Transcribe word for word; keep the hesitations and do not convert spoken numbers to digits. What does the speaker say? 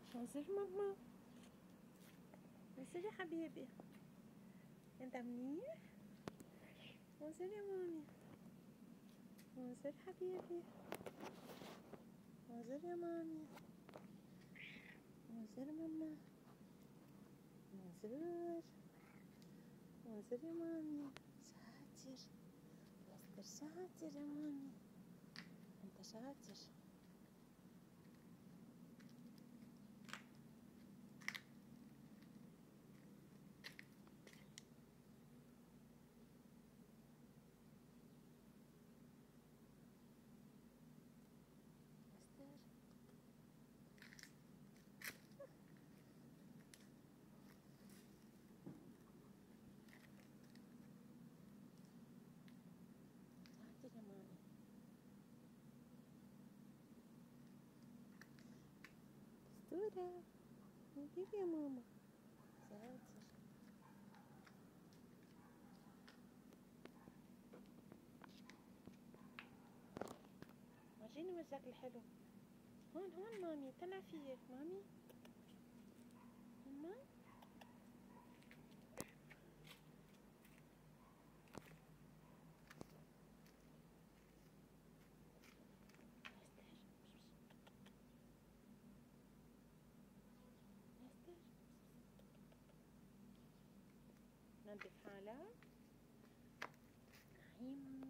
انزل ماما، انزل يا حبيبي، انت منيح؟ انزل يا مامي، انزل حبيبي، انزل يا مامي، انزل ماما، انزل، انزل يا مامي. شاطر مستر، شاطر يا مامي، انت شاطر. مستر، شاطر يا مامي. أسطورة، حبيبي يا ماما، شاطر. وريني وجهك الحلو. هون هون مامي، طلع فيك مامي. ماما، مستر، مستر، نظف حالك. نعيم.